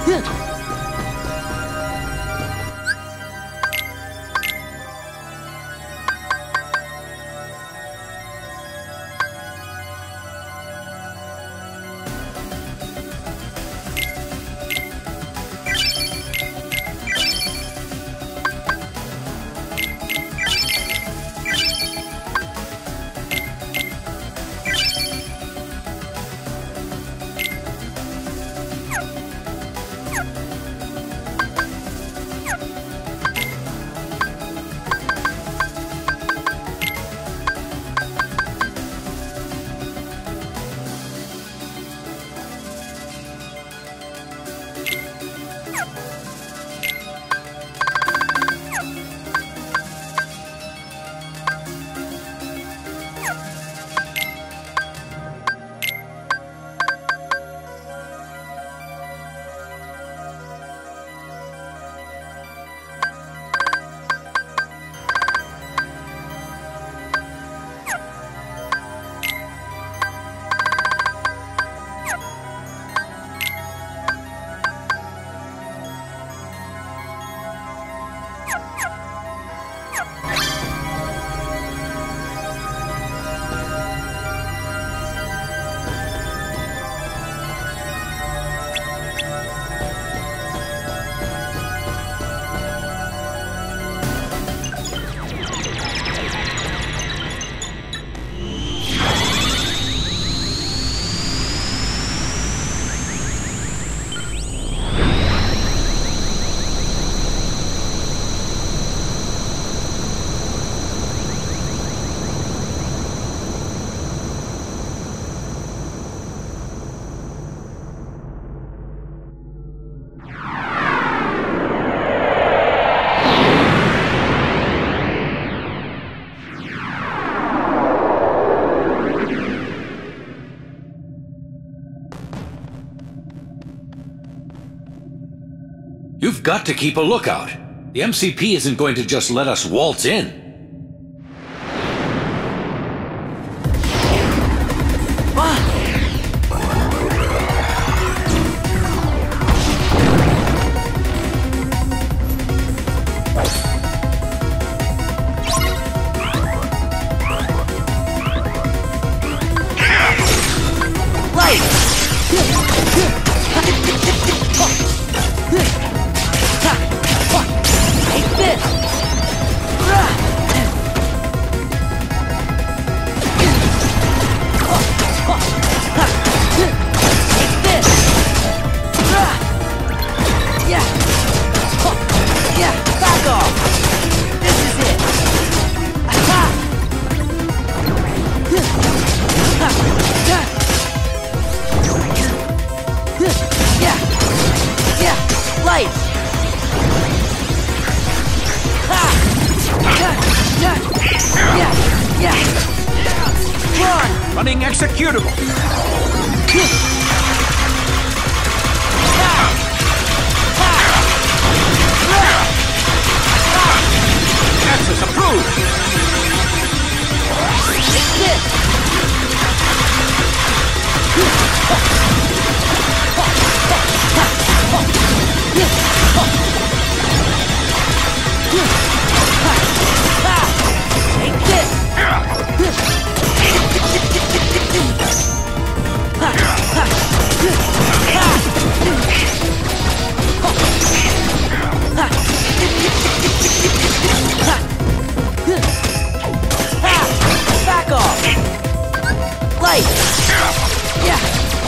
You've got to keep a lookout. The MCP isn't going to just let us waltz in. Running executable. Access approved. Back off! Light! Yeah!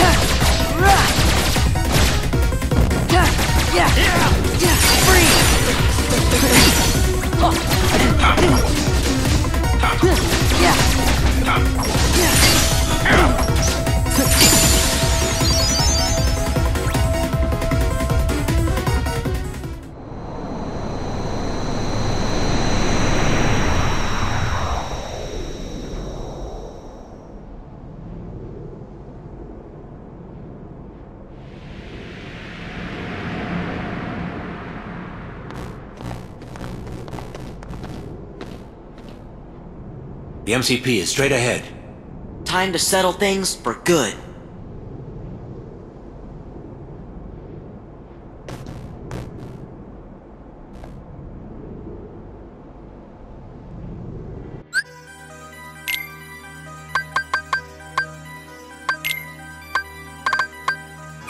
Free! The MCP is straight ahead. Time to settle things for good.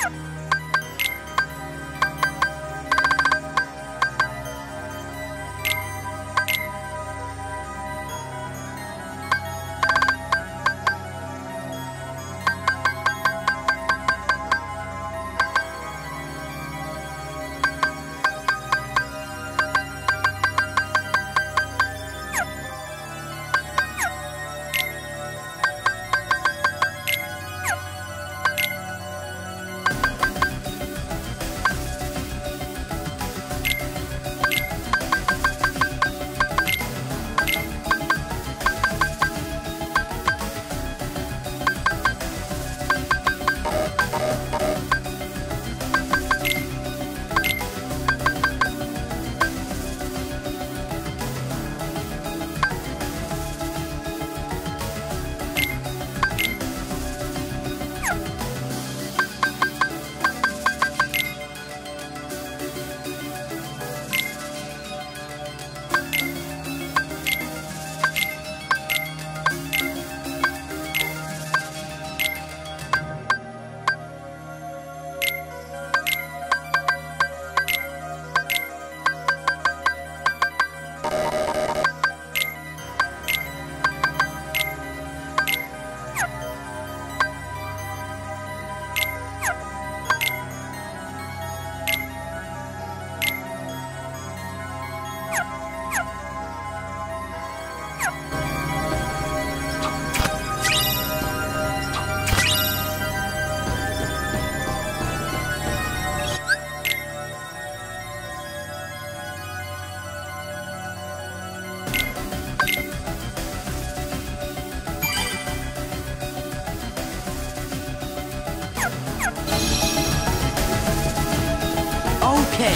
Okay.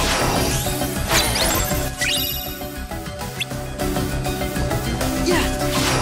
Yeah.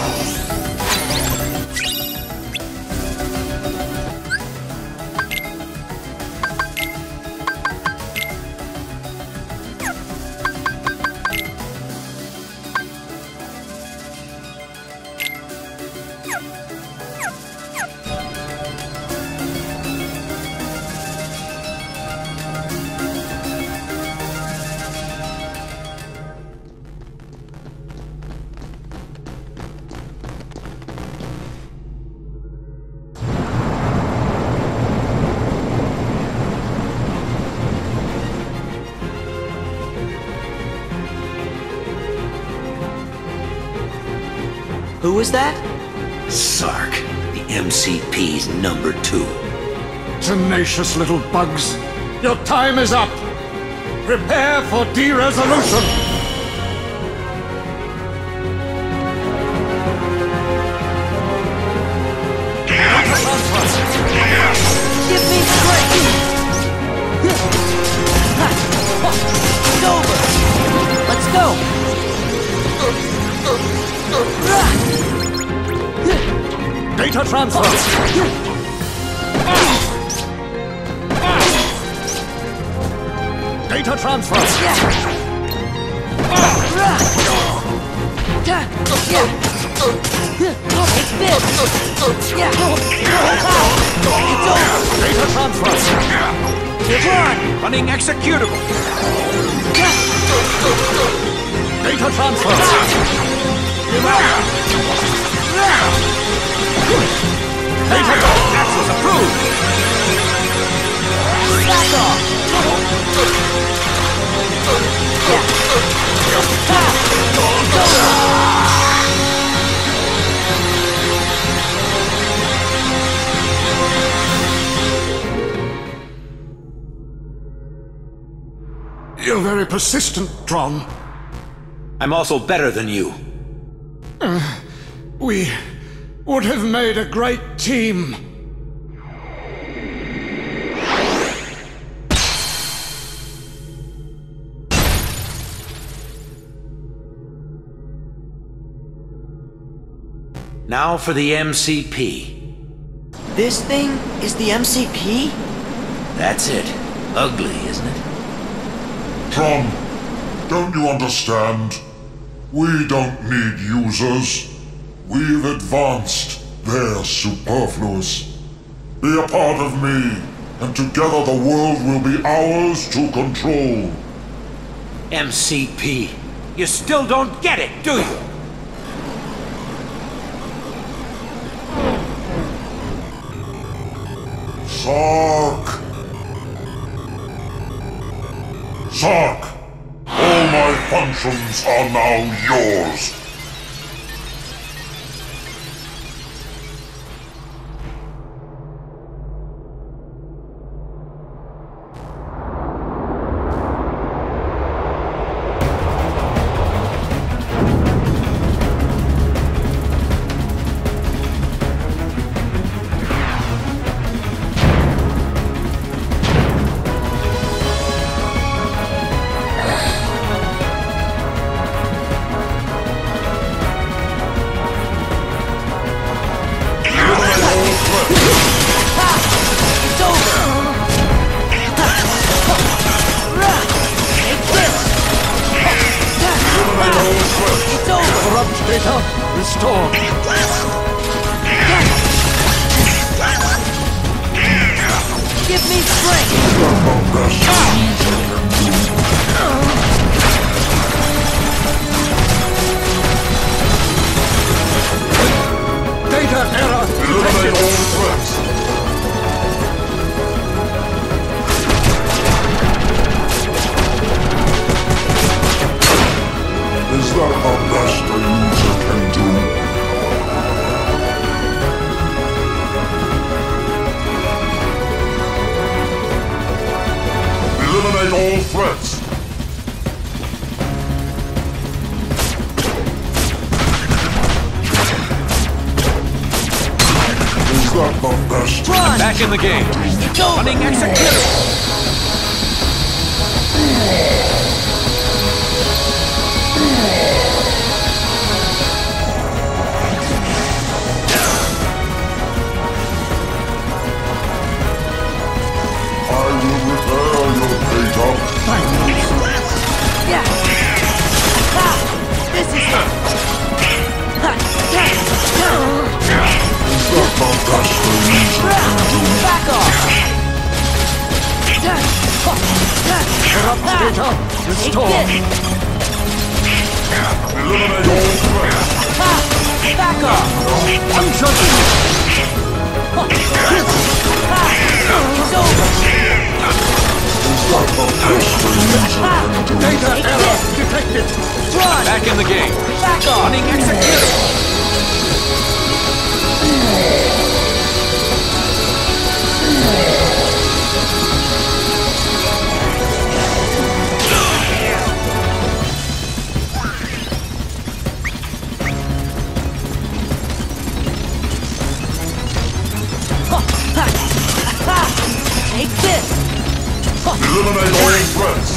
Who was that? Sark, the MCP's #2. Tenacious little bugs. Your time is up. Prepare for de-resolution. Give me strength! It's over! Let's go! Data transfer. Data transfer. Take this! Yeah! It's over! Data transfer. Give on! Running executable. Data transfer. Data Access approved. Back off! Yeah! It's over! You're very persistent, Tron. I'm also better than you. We would have made a great team. Now for the MCP. This thing is the MCP? That's it. Ugly, isn't it? Tron, don't you understand? We don't need users. We've advanced. They're superfluous. Be a part of me, and together the world will be ours to control. MCP. You still don't get it, do you? Sark! Sark! All my functions are now yours! Data restored. Give me strength! Data error Eliminate all threats! Is that the best a user can do? Eliminate all threats! Is that the best? Run! Back in the game. It's over! Running executable. Yeah! Ha! This is it! Ha! Back off! corrupt data restored. Eliminate all threats. Ha! Back off! Function! Ha! It's over! Data error detected. Run! Back in the game. Back off! Running executable. Take this! Eliminate all threats.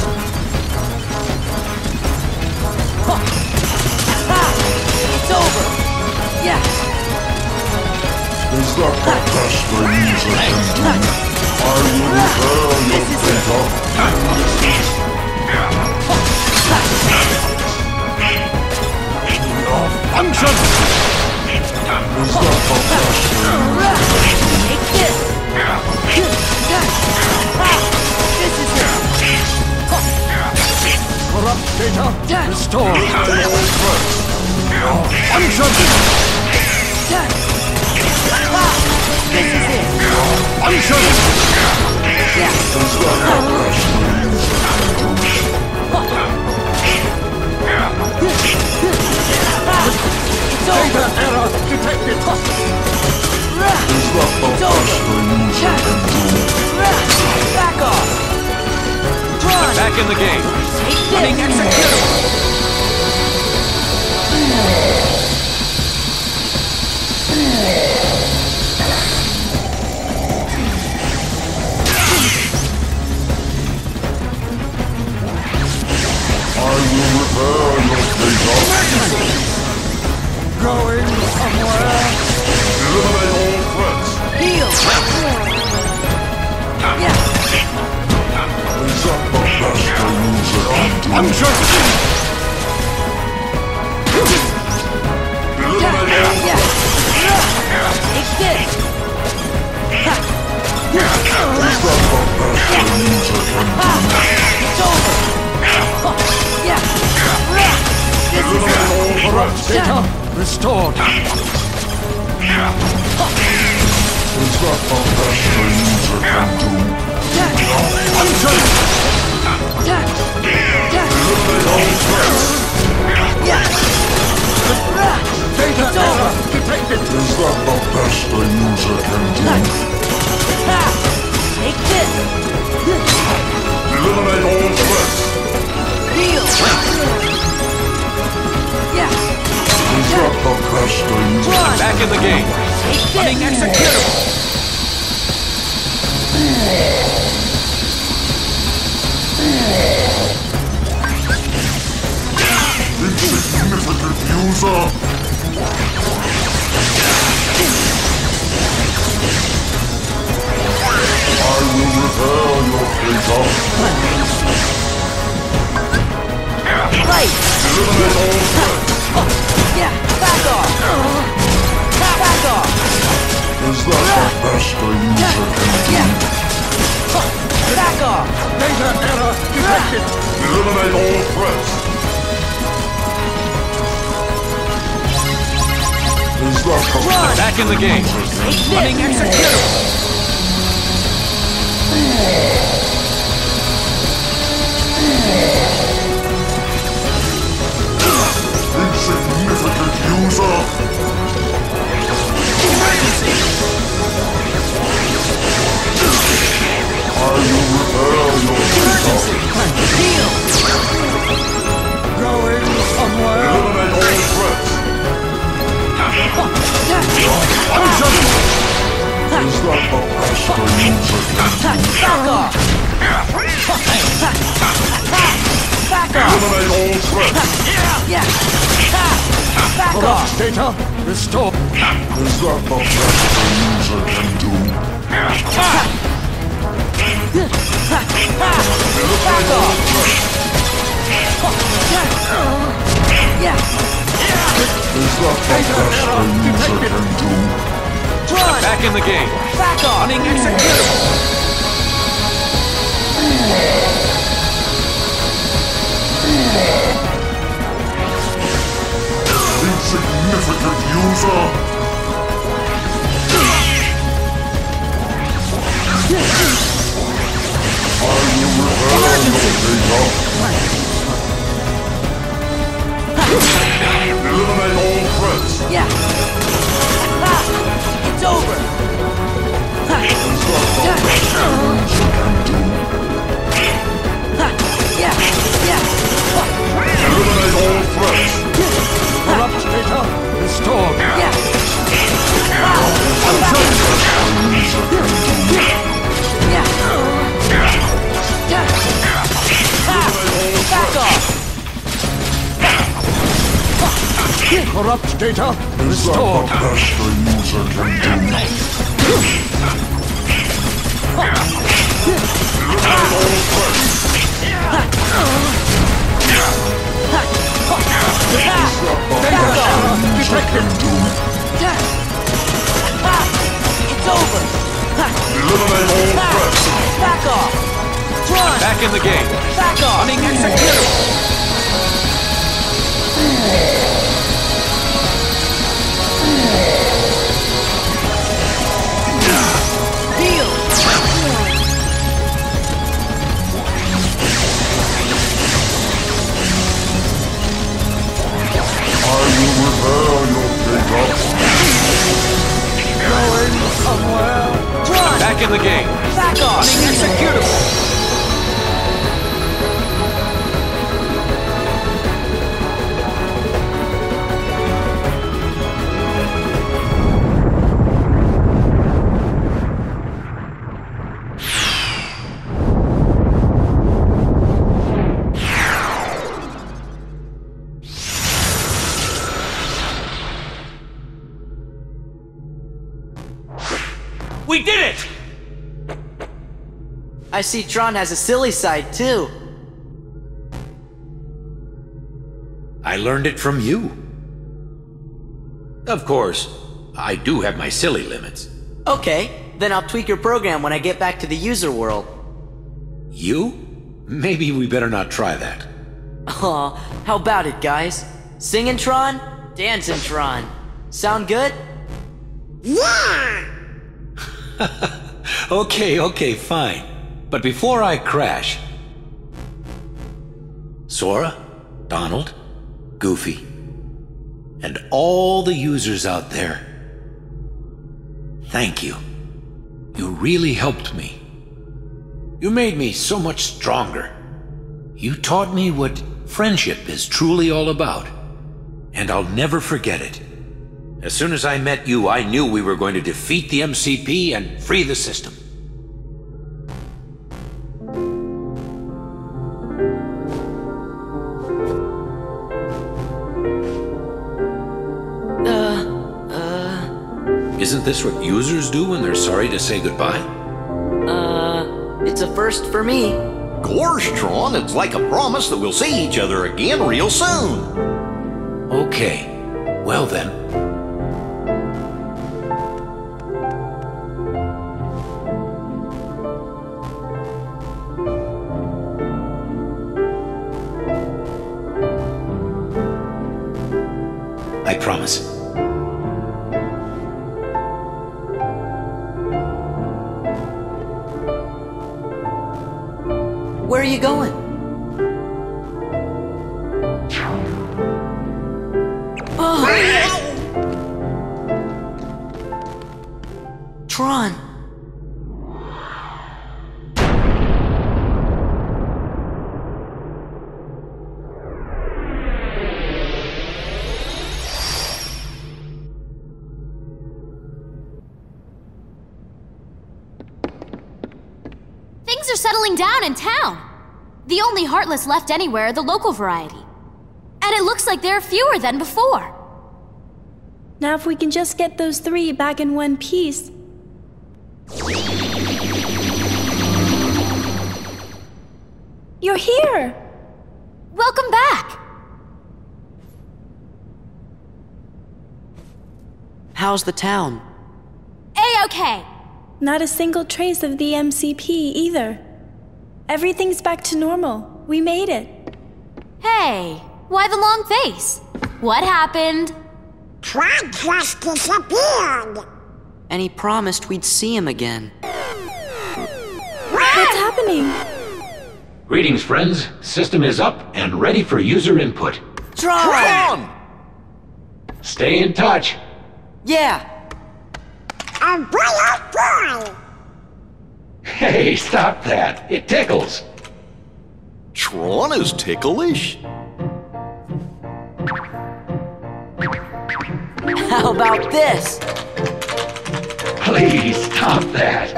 It's over! Yeah! Is that the best the user can do? I will repair your data. Function! Is that the best Take this! This is it! Corrupt data restored. all threats? Function! This is it! Function! Yeah! Is that the best the user It's Data over! error detected. Is that the It's best over! the user can do? Back off! Run! Back in the game. Take Running this! executable. I will repair your data. Going somewhere. Eliminate all threats. Heal! Yeah! Is that the best the user can do? Function! Eliminate all Yeah! Take this! Is that the data restored. Is that the best a user can do? Eliminate all threats. Data error detected. Is that the best a user can do? Take this! Eliminate all threats. Deal! Yeah! Is that the best a user can do? Back in the game. Running executable. Insignificant user. I will repair your data. Fight! Eliminate all threats. Yeah! Back off! Back off! Is that the best a user can do? Yeah! Back off! Data error detected. Eliminate all threats. Is that the Run! Back in the game. Running executable. insignificant user? I will repair your data. Deal! Going somewhere. Eliminate all threats. Is that the best a user can do? Back off! Back off! Eliminate all threats. Yeah! Back off! Corrupt data restored. Is that the best a user can do? Back off! Yeah! Is that the best a user can do? Run! Back in the game. Back off! Running executable. Insignificant user. I will repair your data. Eliminate all threats. Yeah! It's over! Is that the best a user can do? Yeah! Yeah! Eliminate all threats. Corrupt data restored. Yeah! Yeah! Back off! Corrupt data Is that the restored. best a user can do? Eliminate all threats. Data error detected. It's over! Eliminate all threats. Back off! Run! Back in the game. Back off! Running executable. Deal! I will repair your data. Going somewhere. Run! Back in the game. Back off! Running executable. We did it! I see Tron has a silly side too. I learned it from you. Of course, I do have my silly limits. Okay, then I'll tweak your program when I get back to the user world. You? Maybe we better not try that. Aw, how about it, guys? Singing Tron? Dancing Tron. Sound good? Okay, fine. But before I crash... Sora, Donald, Goofy, and all the users out there, thank you. You really helped me. You made me so much stronger. You taught me what friendship is truly all about, and I'll never forget it. As soon as I met you, I knew we were going to defeat the MCP and free the system. Isn't this what users do when they're sorry to say goodbye? It's a first for me. Gosh, Tron, it's like a promise that we'll see each other again real soon. Okay, well then. I promise. Where are you going? Oh. Tron. Things are settling down in town. The only Heartless left anywhere are the local variety. And it looks like there are fewer than before. Now if we can just get those 3 back in one piece. You're here! Welcome back! How's the town? A-okay. Not a single trace of the MCP either. Everything's back to normal. We made it. Hey, why the long face? What happened? Tron just disappeared. And he promised we'd see him again. What's happening? Greetings, friends. System is up and ready for user input. Tron! Stay in touch. Yeah! Oh boy, oh boy! Hey, stop that. It tickles. Tron is ticklish. How about this? Please stop that.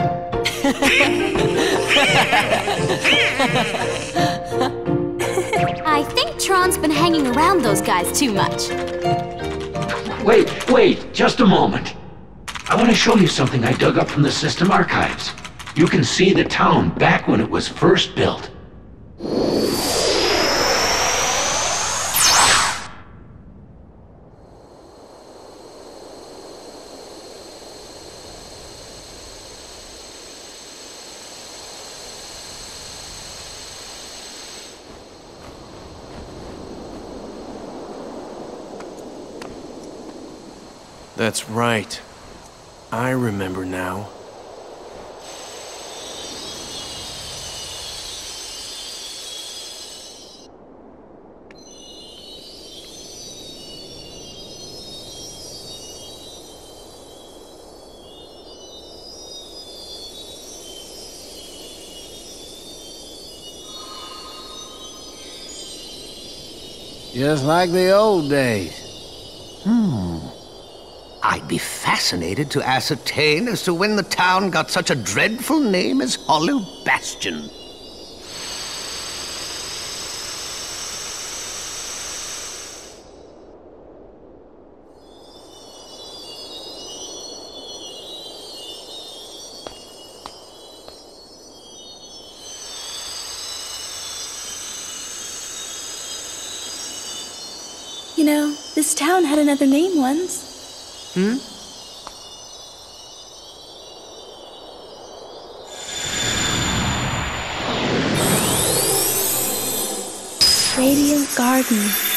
I think Tron's been hanging around those guys too much. Wait, just a moment. I want to show you something I dug up from the system archives. You can see the town back when it was first built. That's right. I remember now. Just like the old days. I'd be fascinated to ascertain as to when the town got such a dreadful name as Hollow Bastion. You know, this town had another name once. Radiant Garden.